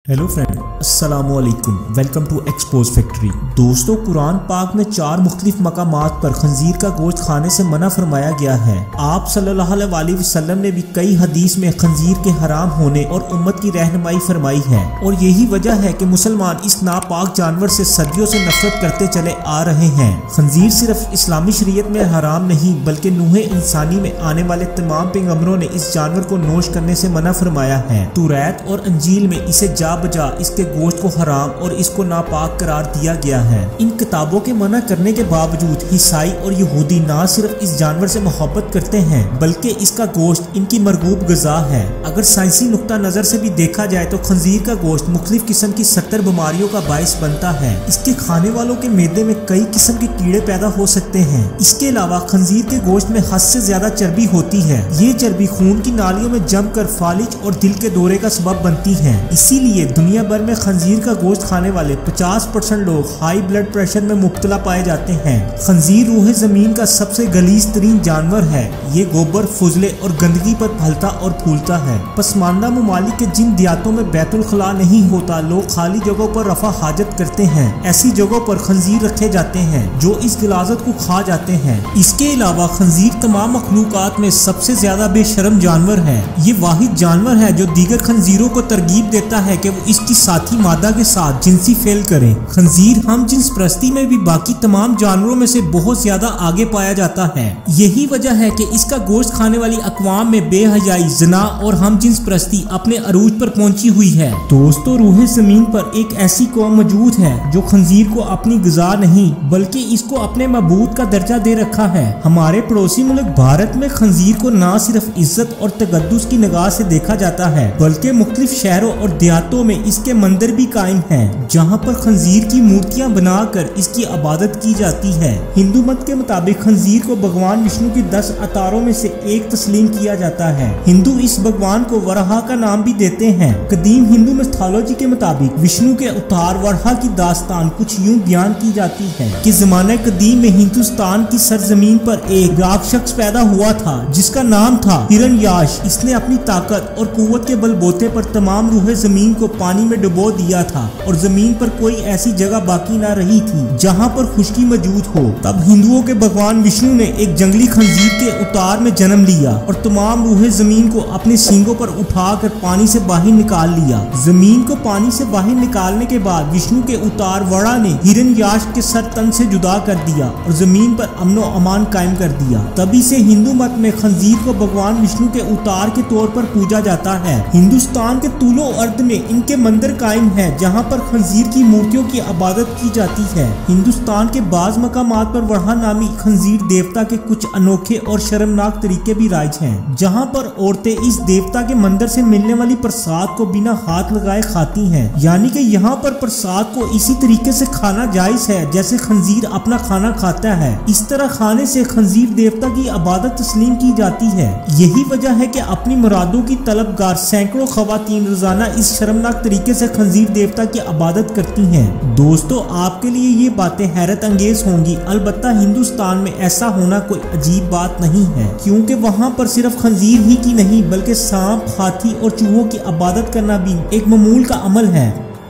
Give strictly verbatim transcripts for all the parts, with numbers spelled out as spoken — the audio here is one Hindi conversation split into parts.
हेलो फ्रेंड, अस्सलामु अलैकुम। Welcome to expose factory. दोस्तों, कुरान पाक में चार मुख्तलिफ मकामात पर खंजीर का गोश्त खाने से मना फरमाया गया है। आप सल्लल्लाहु अलैहि वसल्लम ने भी कई हदीस में खंजीर के हराम होने और उम्मत की रहनुमाई फरमाई है, और यही वजह है कि मुसलमान इस नापाक जानवर से सदियों से नफरत करते चले आ रहे हैं। खंजीर सिर्फ इस्लामी शरीयत में हराम नहीं, बल्कि नूहे इंसानी में आने वाले तमाम पैगंबरों ने इस जानवर को नोश करने से मना फरमाया है। तौरात और अंजील में इसे जा बजा इसके गोश्त को हराम और इसको नापाक करार दिया गया है। इन किताबों के मना करने के बावजूद ईसाई और यहूदी ना सिर्फ इस जानवर से मोहब्बत करते हैं, बल्कि इसका गोश्त इनकी मरगूब गज़ा है। अगर साइंसी नुक्ता नजर से भी देखा जाए तो खंजीर का गोश्त मुख्तलिफ किस्म की सत्तर बीमारियों का बाइस बनता है। इसके खाने वालों के मैदे में कई किस्म के कीड़े पैदा हो सकते हैं। इसके अलावा खंजीर के गोश्त में हद से ज्यादा चर्बी होती है। ये चर्बी खून की नालियों में जमकर फालिज और दिल के दौरे का सबब बनती है। इसीलिए दुनिया भर में खंजीर का गोश्त खाने वाले पचास परसेंट लोग हाई ब्लड प्रेशर में मुब्तला पाए जाते हैं। खंजीर रूहे जमीन का सबसे गलीज तरीन जानवर है। ये गोबर, फुजले और गंदगी पर फलता और फूलता है। पसमानदा ममालिक के जिन दियातों में बैतुल खला नहीं होता, लोग खाली जगहों पर रफा हाजत करते हैं। ऐसी जगहों पर खंजीर रखे जाते हैं जो इस गिलाजत को खा जाते हैं। इसके अलावा खंजीर तमाम मखलूकात में सबसे ज्यादा बेशरम जानवर है। ये वाहिद जानवर है जो दीगर खंजीरों को तरगीब देता है कि वो इसकी साथी मादा के साथ जिनसी फेल करें। खंजीर हम जिन्स प्रस्ती में भी बाकी तमाम जानवरों में से बहुत ज्यादा आगे पाया जाता है। यही वजह है कि इसका गोश्त खाने वाली अकवाम में बेहयाई, जना और हम जिन्स प्रस्ती अपने अरूज पर पहुंची हुई है। दोस्तों, रूहे जमीन पर एक ऐसी कौम मौजूद है जो खंजीर को अपनी गुज़ा नहीं बल्कि इसको अपने मबूद का दर्जा दे रखा है। हमारे पड़ोसी मुल्क भारत में खंजीर को न सिर्फ इज्जत और तकद्दुस की निगाह से देखा जाता है, बल्कि मुख्तलिफ शहरों और देहातों में इसके मंदिर भी कायम हैं, जहां पर खंजीर की मूर्तियां बनाकर इसकी इबादत की जाती है। हिंदू मत के मुताबिक खंजीर को भगवान विष्णु की दस अवतारों में से एक तस्लीम किया जाता है। हिंदू इस भगवान को वराहा का नाम भी देते हैं। कदीम हिंदू मिथोलॉजी के मुताबिक विष्णु के अवतार वराहा की दास्तान कुछ यूं बयान की जाती है कि जमाने कदीम में हिंदुस्तान की सरजमीन पर एक राक्षस पैदा हुआ था जिसका नाम था हिरण्याक्ष। इसने अपनी ताकत और कुव्वत के बलबूते पर तमाम रूहे जमीन को पानी में डुबो दिया था और जमीन पर कोई ऐसी जगह बाकी ना रही थी जहां पर खुश्की मौजूद हो। तब हिंदुओं के भगवान विष्णु ने एक जंगली खंजीर के अवतार में जन्म लिया और तमाम रूहे जमीन को अपने सींगों पर उठाकर पानी से बाहर निकाल लिया। जमीन को पानी से बाहर निकालने के बाद विष्णु के अवतार वड़ा ने हिरण्याक्ष के सर तन से जुदा कर दिया और जमीन पर अमनो अमान कायम कर दिया। तभी से हिंदू मत में खंजीर को भगवान विष्णु के अवतार के तौर पर पूजा जाता है। हिंदुस्तान के तूलो अर्द में इनके मंदिर कायम है जहां पर खंजीर की मूर्तियों की इबादत की जाती है। हिंदुस्तान के बाज मकामात पर वरहा नामी खंजीर देवता के कुछ अनोखे और शर्मनाक तरीके भी राइज हैं, जहां पर औरतें इस देवता के मंदिर से मिलने वाली प्रसाद को बिना हाथ लगाए खाती हैं। यानी कि यहाँ पर प्रसाद को इसी तरीके से खाना जायज है जैसे खंजीर अपना खाना खाता है। इस तरह खाने से खंजीर देवता की इबादत तस्लीम की जाती है। यही वजह है कि अपनी मुरादों की तलबगार सैकड़ों खवातीन रोजाना इस शर्मनाक तरीके से खंजीर देवता की इबादत करती हैं। दोस्तों, आपके लिए ये बातें हैरत अंगेज होंगी, अलबत्ता हिंदुस्तान में ऐसा होना कोई अजीब बात नहीं है, क्योंकि वहाँ पर सिर्फ खंजीर ही की नहीं बल्कि सांप, हाथी और चूहों की इबादत करना भी एक मामूल का अमल है।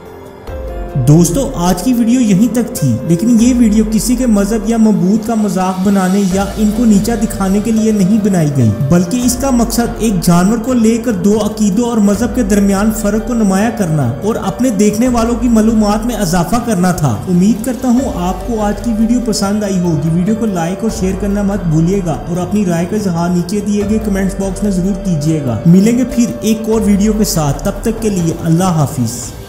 दोस्तों, आज की वीडियो यहीं तक थी, लेकिन ये वीडियो किसी के मजहब या मबूद का मजाक बनाने या इनको नीचा दिखाने के लिए नहीं बनाई गई, बल्कि इसका मकसद एक जानवर को लेकर दो अकीदों और मजहब के दरमियान फर्क को नुमाया करना और अपने देखने वालों की मालूमात में इजाफा करना था। उम्मीद करता हूँ आपको आज की वीडियो पसंद आई होगी। वीडियो को लाइक और शेयर करना मत भूलिएगा और अपनी राय का इजहार नीचे दिए गए कमेंट्स बॉक्स में जरूर कीजिएगा। मिलेंगे फिर एक और वीडियो के साथ, तब तक के लिए अल्लाह हाफिज।